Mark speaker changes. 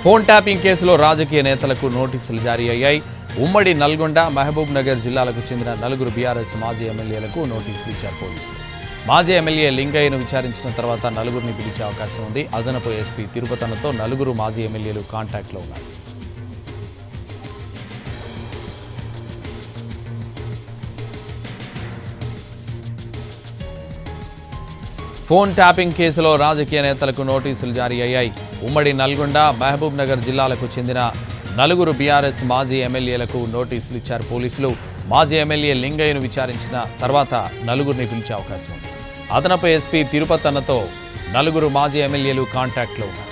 Speaker 1: Phone tapping కేసులో రాజకీయ నేతలకు నోటీసులు జారీ అయ్యాయి. ఉమ్మడి నల్గొండ, మహబూబ్ నగర్ జిల్లాలకు చెందిన 4 BRS మాజీ ఎమ్మెల్యేలకు నోటీసులు ఇచ్చారు పోలీసులు. మాజీ ఎమ్మెల్యే లింగయ్యను విచారించిన తర్వాత 4గురిని పిలిచే అవకాశం ఉంది. అదనపు ఎస్పీ తిరుపతన్నతో 4 మాజీ ఎమ్మెల్యేలు కాంటాక్ట్లో ఉన్నారు. ఫోన్ ట్యాపింగ్ కేసులో రాజకీయ నేతలకు నోటీసులు జారీ అయ్యాయి. ఉమ్మడి నల్గొండ, మహబూబ్ నగర్ జిల్లాలకు చెందిన 4 BRS మాజీ ఎమ్మెల్యేలకు నోటీసులు ఇచ్చారు పోలీసులు. మాజీ ఎమ్మెల్యే లింగయ్యను విచారించిన తర్వాత 4గురిని పిలిచే అవకాశం ఉంది. అదనపు ఎస్పీ తిరుపతన్నతో 4 మాజీ ఎమ్మెల్యేలు కాంటాక్ట్లో ఉన్నారు.